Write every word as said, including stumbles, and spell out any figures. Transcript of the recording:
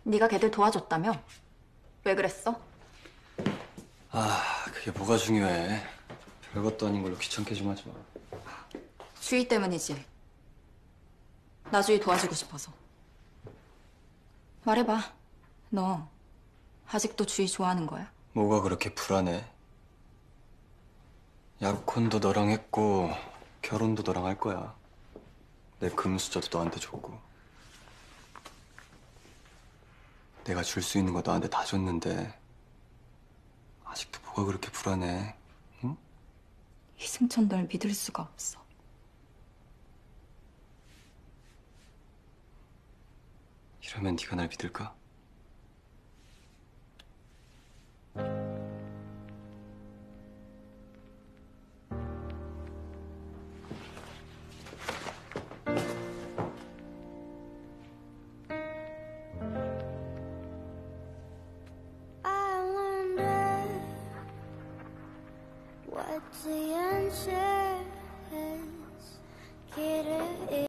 네가 걔들 도와줬다며? 왜 그랬어? 아, 그게 뭐가 중요해. 별것도 아닌 걸로 귀찮게 좀 하지 마. 주희 때문이지. 나 주희 도와주고 싶어서. 말해봐. 너 아직도 주희 좋아하는 거야? 뭐가 그렇게 불안해? 약혼도 너랑 했고 결혼도 너랑 할 거야. 내 금수저도 너한테 줬고 내가 줄 수 있는 거 너한테 다 줬는데 아직도 뭐가 그렇게 불안해? 응? 이승천 널 믿을 수가 없어. 이러면 네가 날 믿을까? I wonder what the answer is.